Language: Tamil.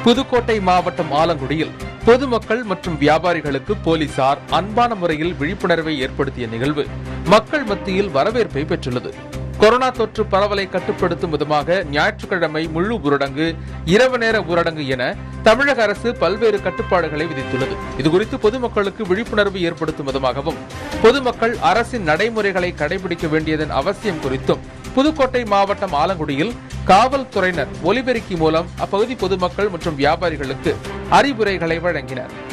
புதுக்கோட்டை மாவட்டம் ஆலங்குடியில் பொதுமக்கள் மற்றும் வியாபாரிகளுக்கு போலீசார் அன்பான முறையில் விழிப்புணர்வை ஏற்படுத்திய நிகழ்வு மக்கள் மத்தியில் வரவேற்பை பெற்றுள்ளது. கொரோனா தொற்று பரவலை கட்டுப்படுத்தும் விதமாக ஞாயிற்றுக்கிழமை முழு ஊரடங்கு, இரவு நேர ஊரடங்கு என தமிழக அரசு பல்வேறு கட்டுப்பாடுகளை விதித்துள்ளது. இதுகுறித்து பொதுமக்களுக்கு விழிப்புணர்வு ஏற்படுத்தும் விதமாகவும் பொதுமக்கள் அரசின் நடைமுறைகளை கடைபிடிக்க வேண்டியதன் அவசியம் குறித்தும் புதுக்கோட்டை மாவட்டம் ஆலங்குடியில் காவல்துறையினர் ஒலிபெருக்கி மூலம் அப்பகுதி பொதுமக்கள் மற்றும் வியாபாரிகளுக்கு அறிவுரைகளை வழங்கினர்.